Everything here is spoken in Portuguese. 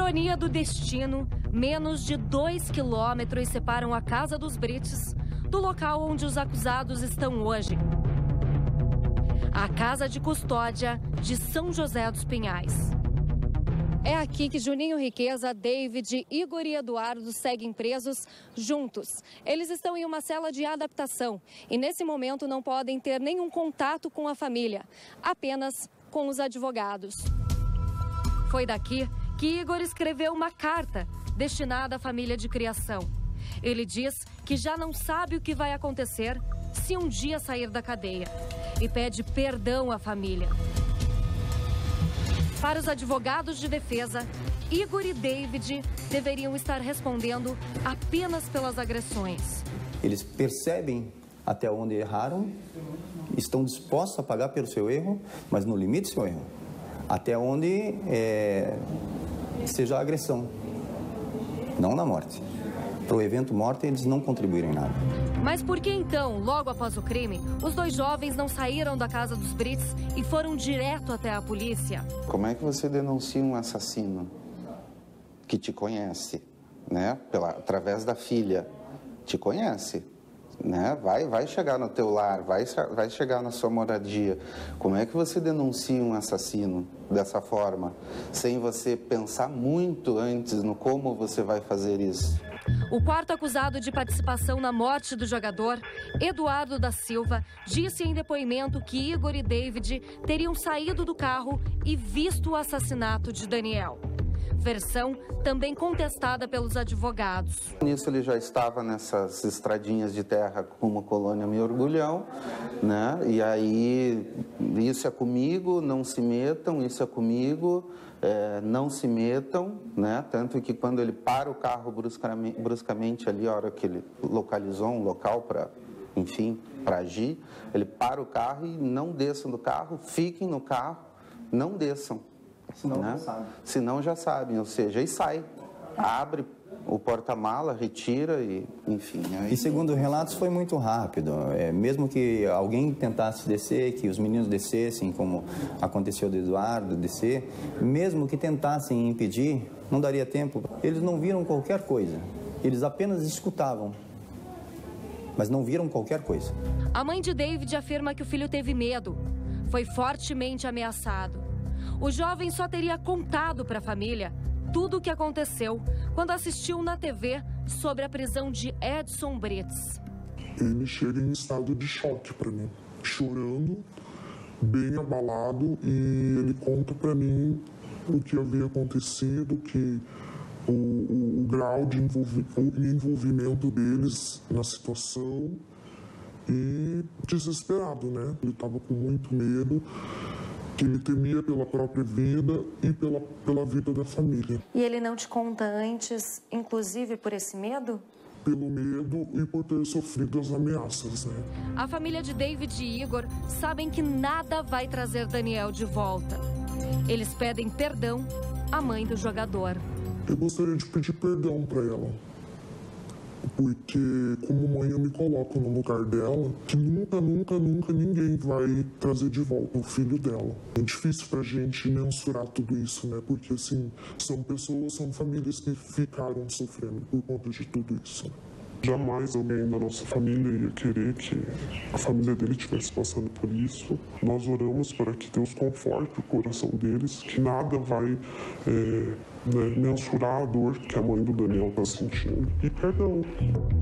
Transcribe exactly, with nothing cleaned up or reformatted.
ironia do destino, menos de dois quilômetros separam a casa dos Brites do local onde os acusados estão hoje. A Casa de Custódia de São José dos Pinhais. É aqui que Juninho Riqueza, David, Igor e Eduardo seguem presos juntos. Eles estão em uma cela de adaptação e nesse momento não podem ter nenhum contato com a família, apenas com os advogados. Foi daqui que Igor escreveu uma carta destinada à família de criação. Ele diz que já não sabe o que vai acontecer se um dia sair da cadeia e pede perdão à família. Para os advogados de defesa, Igor e David deveriam estar respondendo apenas pelas agressões. Eles percebem até onde erraram, estão dispostos a pagar pelo seu erro, mas no limite do seu erro. Até onde é, seja a agressão, não na morte. Para o evento morte, eles não contribuíram em nada. Mas por que então, logo após o crime, os dois jovens não saíram da casa dos Brites e foram direto até a polícia? Como é que você denuncia um assassino que te conhece, né? Pela, através da filha, te conhece, né? Vai, vai chegar no teu lar, vai, vai chegar na sua moradia. Como é que você denuncia um assassino dessa forma, sem você pensar muito antes no como você vai fazer isso? O quarto acusado de participação na morte do jogador, Eduardo da Silva, disse em depoimento que Igor e David teriam saído do carro e visto o assassinato de Daniel. Versão também contestada pelos advogados. Nisso ele já estava nessas estradinhas de terra como colônia Mergulhão, né? E aí, isso é comigo, não se metam, isso é comigo, é, não se metam, né? Tanto que quando ele para o carro bruscamente, bruscamente ali, a hora que ele localizou um local para, enfim, para agir, ele para o carro e não desçam do carro, fiquem no carro, não desçam. Senão, né? já sabem. Senão já sabem, ou seja, aí sai, abre o porta-mala, retira e, enfim. Aí... E segundo relatos foi muito rápido, é, mesmo que alguém tentasse descer, que os meninos descessem, como aconteceu do Eduardo descer, mesmo que tentassem impedir, não daria tempo. Eles não viram qualquer coisa, eles apenas escutavam, mas não viram qualquer coisa. A mãe de David afirma que o filho teve medo, foi fortemente ameaçado. O jovem só teria contado para a família tudo o que aconteceu quando assistiu na T V sobre a prisão de Edson Brites. Ele chega em estado de choque para mim, chorando, bem abalado, e ele conta para mim o que havia acontecido, que o, o, o grau de envolvi, o envolvimento deles na situação, e desesperado, né? Ele estava com muito medo, que ele temia pela própria vida e pela, pela vida da família. E ele não te conta antes, inclusive por esse medo? Pelo medo e por ter sofrido as ameaças, né? A família de David e Igor sabem que nada vai trazer Daniel de volta. Eles pedem perdão à mãe do jogador. Eu gostaria de pedir perdão para ela, porque como mãe eu me coloco no lugar dela, que nunca, nunca, nunca ninguém vai trazer de volta o filho dela. É difícil pra gente mensurar tudo isso, né? Porque assim, são pessoas, são famílias que ficaram sofrendo por conta de tudo isso. Jamais alguém da nossa família ia querer que a família dele estivesse passando por isso. Nós oramos para que Deus conforte o coração deles, que nada vai é, né, mensurar a dor que a mãe do Daniel está sentindo. E perdão.